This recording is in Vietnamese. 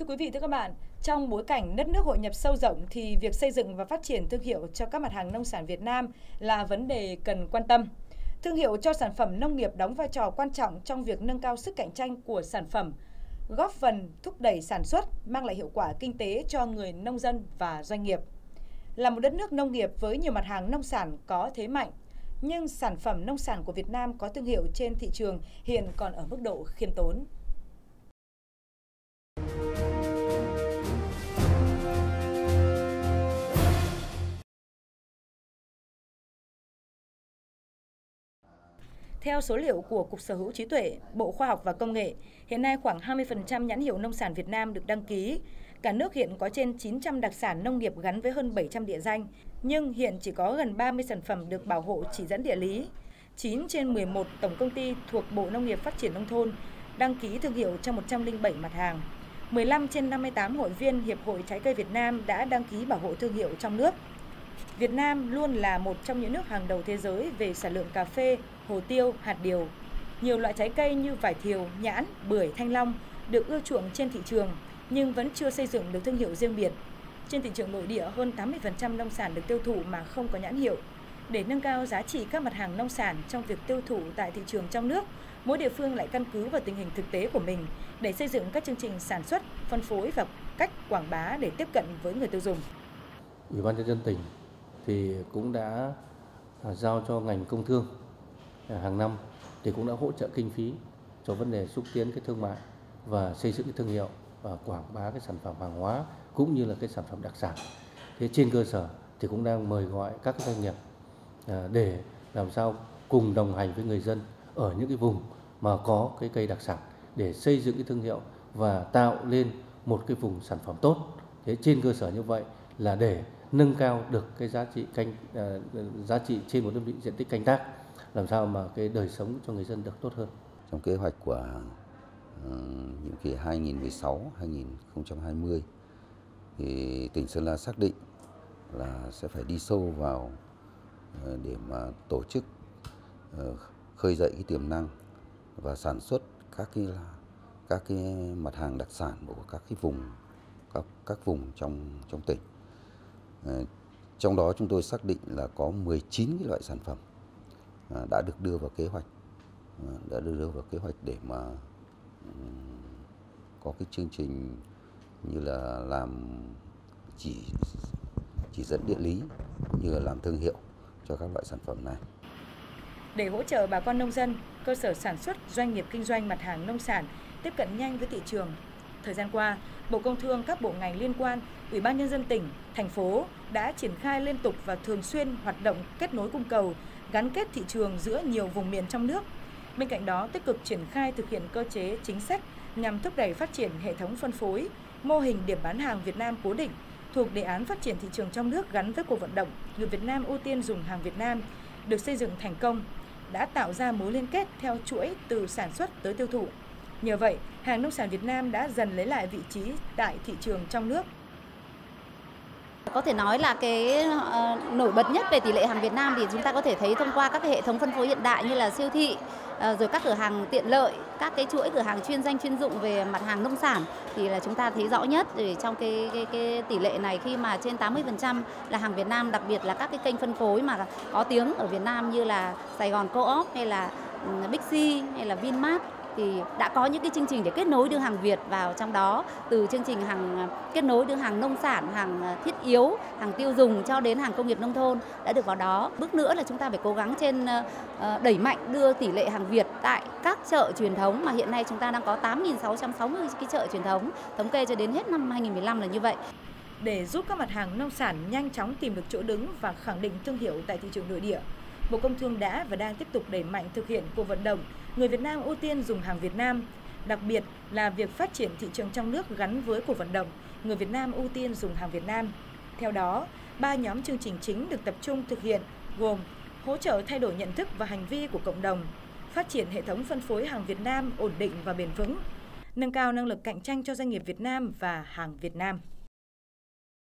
Thưa quý vị, thưa các bạn, trong bối cảnh đất nước hội nhập sâu rộng thì việc xây dựng và phát triển thương hiệu cho các mặt hàng nông sản Việt Nam là vấn đề cần quan tâm. Thương hiệu cho sản phẩm nông nghiệp đóng vai trò quan trọng trong việc nâng cao sức cạnh tranh của sản phẩm, góp phần thúc đẩy sản xuất, mang lại hiệu quả kinh tế cho người nông dân và doanh nghiệp. Là một đất nước nông nghiệp với nhiều mặt hàng nông sản có thế mạnh, nhưng sản phẩm nông sản của Việt Nam có thương hiệu trên thị trường hiện còn ở mức độ khiêm tốn. Theo số liệu của Cục Sở hữu trí tuệ, Bộ Khoa học và Công nghệ, hiện nay khoảng 20% nhãn hiệu nông sản Việt Nam được đăng ký. Cả nước hiện có trên 900 đặc sản nông nghiệp gắn với hơn 700 địa danh, nhưng hiện chỉ có gần 30 sản phẩm được bảo hộ chỉ dẫn địa lý. 9 trên 11 tổng công ty thuộc Bộ Nông nghiệp Phát triển Nông thôn đăng ký thương hiệu cho 107 mặt hàng. 15 trên 58 hội viên Hiệp hội Trái cây Việt Nam đã đăng ký bảo hộ thương hiệu trong nước. Việt Nam luôn là một trong những nước hàng đầu thế giới về sản lượng cà phê, hồ tiêu, hạt điều. Nhiều loại trái cây như vải thiều, nhãn, bưởi, thanh long được ưa chuộng trên thị trường nhưng vẫn chưa xây dựng được thương hiệu riêng biệt. Trên thị trường nội địa, hơn 80% nông sản được tiêu thụ mà không có nhãn hiệu. Để nâng cao giá trị các mặt hàng nông sản trong việc tiêu thụ tại thị trường trong nước, mỗi địa phương lại căn cứ vào tình hình thực tế của mình để xây dựng các chương trình sản xuất, phân phối và cách quảng bá để tiếp cận với người tiêu dùng. Ủy ban nhân dân tỉnh thì cũng đã giao cho ngành công thương hàng năm thì cũng đã hỗ trợ kinh phí cho vấn đề xúc tiến cái thương mại và xây dựng cái thương hiệu và quảng bá cái sản phẩm hàng hóa cũng như là cái sản phẩm đặc sản. Thế trên cơ sở thì cũng đang mời gọi các cái doanh nghiệp để làm sao cùng đồng hành với người dân ở những cái vùng mà có cái cây đặc sản để xây dựng cái thương hiệu và tạo lên một cái vùng sản phẩm tốt. Thế trên cơ sở như vậy là để nâng cao được cái giá trị trên một đơn vị diện tích canh tác, làm sao mà cái đời sống cho người dân được tốt hơn. Trong kế hoạch của nhiệm kỳ 2016-2020 thì tỉnh Sơn La xác định là sẽ phải đi sâu vào để mà tổ chức khơi dậy cái tiềm năng và sản xuất các cái mặt hàng đặc sản của các vùng trong tỉnh. Trong đó chúng tôi xác định là có 19 cái loại sản phẩm đã được đưa vào kế hoạch, để mà có cái chương trình như là làm chỉ dẫn địa lý, như là làm thương hiệu cho các loại sản phẩm này. Để hỗ trợ bà con nông dân, cơ sở sản xuất, doanh nghiệp kinh doanh mặt hàng nông sản tiếp cận nhanh với thị trường, thời gian qua, Bộ Công Thương, các bộ ngành liên quan, Ủy ban nhân dân tỉnh, thành phố đã triển khai liên tục và thường xuyên hoạt động kết nối cung cầu, gắn kết thị trường giữa nhiều vùng miền trong nước. Bên cạnh đó, tích cực triển khai thực hiện cơ chế chính sách nhằm thúc đẩy phát triển hệ thống phân phối, mô hình điểm bán hàng Việt Nam cố định thuộc đề án phát triển thị trường trong nước gắn với cuộc vận động Người Việt Nam ưu tiên dùng hàng Việt Nam được xây dựng thành công, đã tạo ra mối liên kết theo chuỗi từ sản xuất tới tiêu thụ. Nhờ vậy, hàng nông sản Việt Nam đã dần lấy lại vị trí tại thị trường trong nước. Có thể nói là cái nổi bật nhất về tỷ lệ hàng Việt Nam thì chúng ta có thể thấy thông qua các cái hệ thống phân phối hiện đại như là siêu thị, rồi các cửa hàng tiện lợi, các cái chuỗi cửa hàng chuyên danh chuyên dụng về mặt hàng nông sản thì là chúng ta thấy rõ nhất trong cái tỷ lệ này, khi mà trên 80% là hàng Việt Nam, đặc biệt là các cái kênh phân phối mà có tiếng ở Việt Nam như là Sài Gòn Co-op hay là Bixi hay là Vinmart thì đã có những cái chương trình để kết nối đưa hàng Việt vào trong đó, từ chương trình hàng kết nối đưa hàng nông sản, hàng thiết yếu, hàng tiêu dùng cho đến hàng công nghiệp nông thôn đã được vào đó. Bước nữa là chúng ta phải cố gắng đẩy mạnh đưa tỷ lệ hàng Việt tại các chợ truyền thống, mà hiện nay chúng ta đang có 8.660 cái chợ truyền thống, thống kê cho đến hết năm 2015 là như vậy. Để giúp các mặt hàng nông sản nhanh chóng tìm được chỗ đứng và khẳng định thương hiệu tại thị trường nội địa, Bộ Công Thương đã và đang tiếp tục đẩy mạnh thực hiện cuộc vận động Người Việt Nam ưu tiên dùng hàng Việt Nam, đặc biệt là việc phát triển thị trường trong nước gắn với cuộc vận động Người Việt Nam ưu tiên dùng hàng Việt Nam. Theo đó, 3 nhóm chương trình chính được tập trung thực hiện gồm hỗ trợ thay đổi nhận thức và hành vi của cộng đồng, phát triển hệ thống phân phối hàng Việt Nam ổn định và bền vững, nâng cao năng lực cạnh tranh cho doanh nghiệp Việt Nam và hàng Việt Nam.